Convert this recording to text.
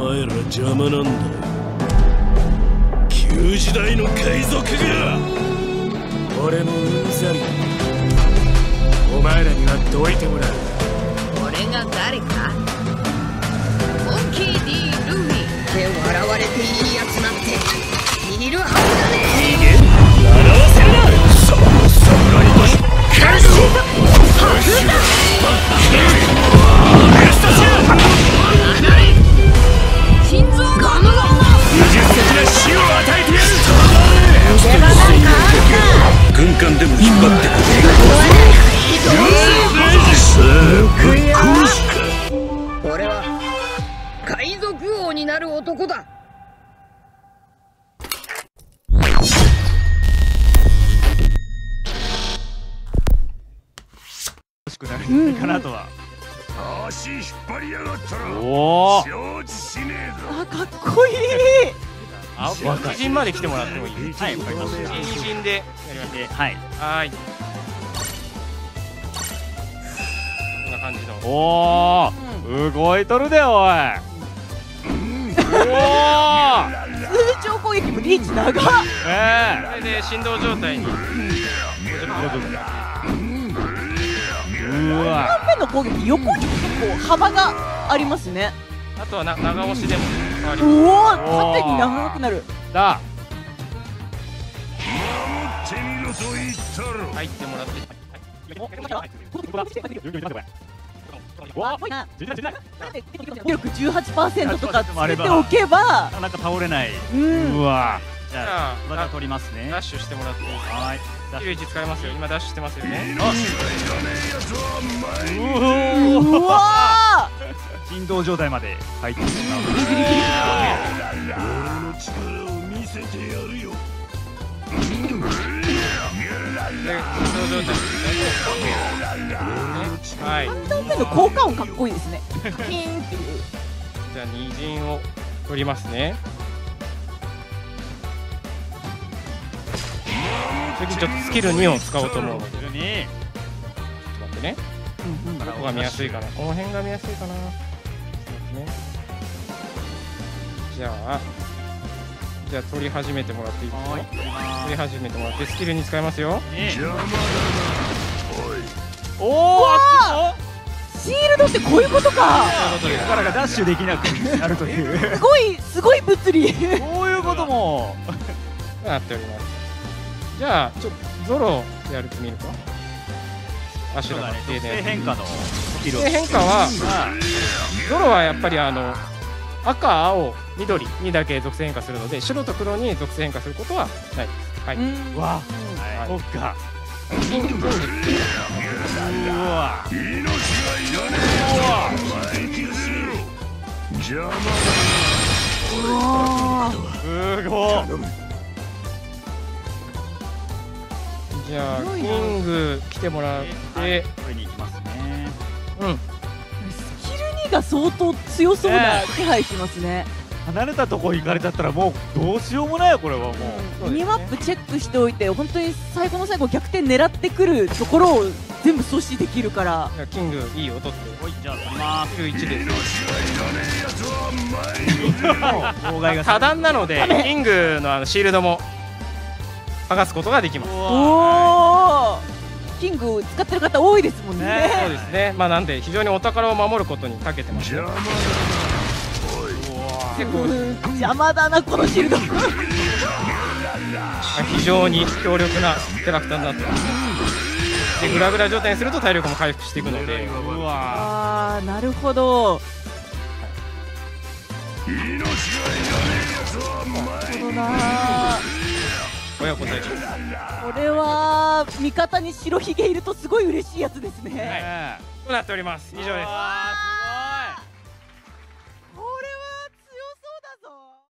前ら邪魔なんだよ。旧時代の海賊が。俺もうんざり。お前らにはどいてもらう。 俺が誰か？モンキー D ルフィで笑われていいやつなんているはずだね。 逃げ笑わせるな。侍と海賊心臓の無術的な死を与えてやる。 出番なんかあ軍艦でも引っ張ってくる。俺は海賊王になる男だ。 欲しくなるんじゃないかなとは。 足引っ張りやがったらおお。 承知しねえぞ。 あ、かっこいい。 あ、若人まで来てもらってもいい？ はい、わかりました。 二陣でやりましょう。 はい。 はい。こんな感じの。 おお、動いとるでおい。おお。 通常攻撃もリーチ長っ。 これで振動状態に。 うわ。 カンペの攻撃横に結構幅がありますね。 あとは長押しでも変わりおまお、縦に長くなる。 だ。 手にろと言ったろ。 す。入ってもらって。 威力 18% とかつけておけばなかなか倒れない。 うん。 うわ。じじゃゃあ、 あまた取りますね。 ダッシュしてもらっていいですか？ はい。 91使いますよ。今ダッシュしてますよね。 うわ振動状態まで入ってしまう。 俺の力を見せてやるよ。 で、振動状態ですね。はい。 ー。カンペの効果音かっこいいですね。ピーンっていう。 じゃあ二陣を取りますね。次ちょっとスキル2を使おうと思うので、ちょっと待ってね。どこが見やすいかな。この辺が見やすいかな。ちょっと待ってね。じゃあ取り始めてもらっていいですか？取り始めてもらってスキル2使いますよ。 邪魔だな。 おお。 シールドってこういうことか。 ということで、 力がダッシュできなくなるという。 すごい物理。 こういうことも。 なっております。じゃあちょっとゾロやると見るか。アシュラの属性変化のスキル。 属性変化はゾロはやっぱり赤、青、緑にだけ属性変化するので、白と黒に属性変化することはないです。はい。 うわ。そっか。うわ。 命がいらねえ。邪魔すごい。 じゃあキング来てもらって、 これに行きますね。 スキル2が相当強そうな気配しますね。 離れたとこ行かれちゃったらもうどうしようもないよこれはもう。 ミニマップチェックしておいて、本当に最後の最後逆転狙ってくるところを全部阻止できるから。 じゃあキングいいよ取って。 はい、じゃあ取ります。 91です。 妨害が多段なのでキングのシールドも剥がすことができます。 おお、キング使ってる方多いですもんね。 そうですね。まあなんで非常にお宝を守ることに長けてます。 邪魔だな。 結構邪魔だなこのシールド。 非常に強力なキャラクターになってます。でグラグラ状態にすると体力も回復していくので。 うわ。 ああ、なるほど。 命がいらねえやつはなるほどな。 親子対決。 これは味方に白ひげいるとすごい嬉しいやつですね。 となっております。以上です。